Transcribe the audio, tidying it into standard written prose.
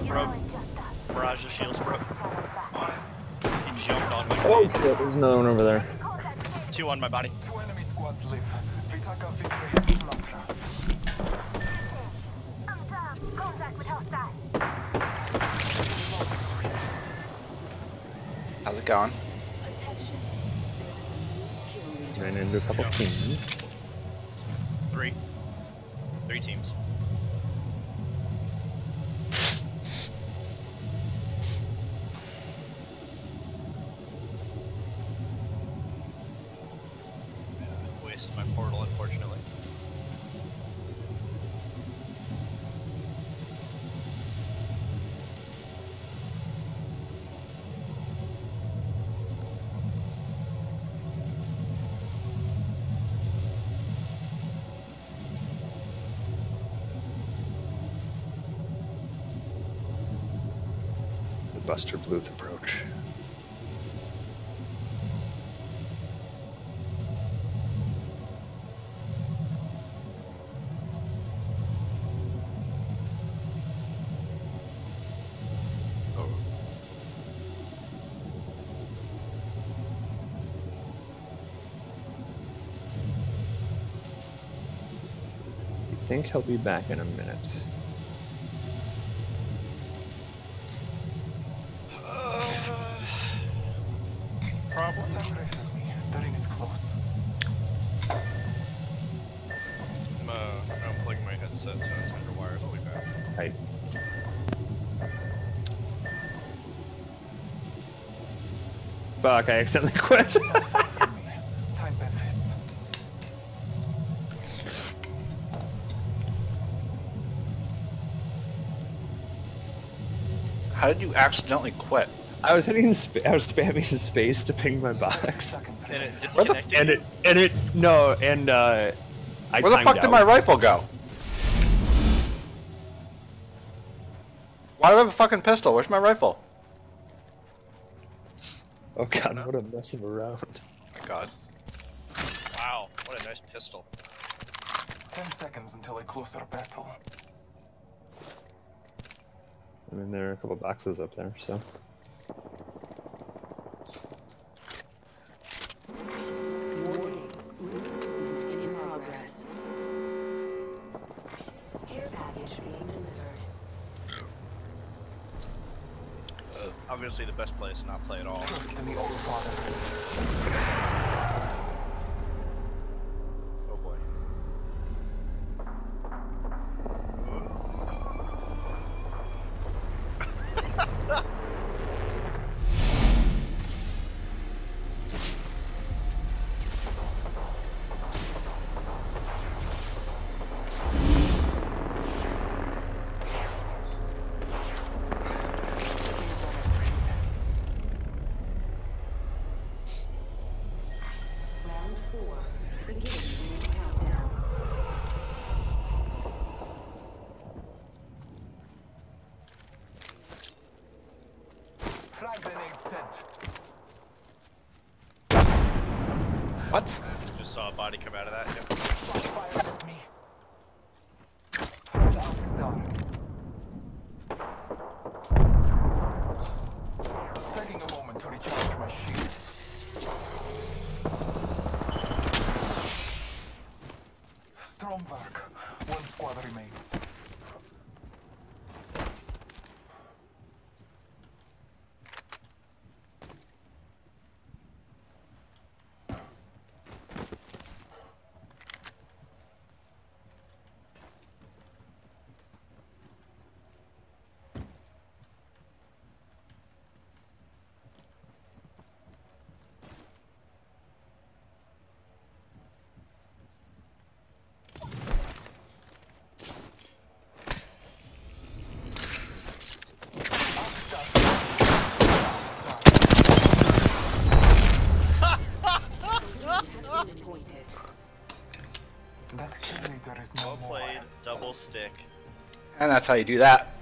broke. Mirage's shield's broke. He jumped on me. Oh shit, there's another one over there. 2 on my body. 2 enemy squads live. Vitaka victory in Slatra. Contact with hostile. How's it going? Ran into a couple teams. 3 teams. Wasted my portal, unfortunately. Buster Bluth approach. I think he'll be back in a minute. Problem that races me. The ring is close. I'm unplugging my headset, so it's underwired. I'll be back. Right. Fuck, I accidentally quit. Time benefits. How did you accidentally quit? I was hitting I was spamming the space to ping my box. And it disconnected. I Where the fuck did my rifle go? Why do I have a fucking pistol? Where's my rifle? Oh god, what a mess of a round. God. Wow, what a nice pistol. 10 seconds until a closer battle. I mean, there are a couple boxes up there, so. Warning. Movement in progress. Care package being delivered. Obviously the best place to not play at all. Trust in the All Father. Oh boy. Round 4. Beginning ring countdown. Frag grenade sent. What? Just saw a body come out of that. Yep. Fire at me. From the arcstar. Taking a moment to recharge my shields. Stromwerk. 1 squad remains. That generator is no Well more. played, double stick. And that's how you do that.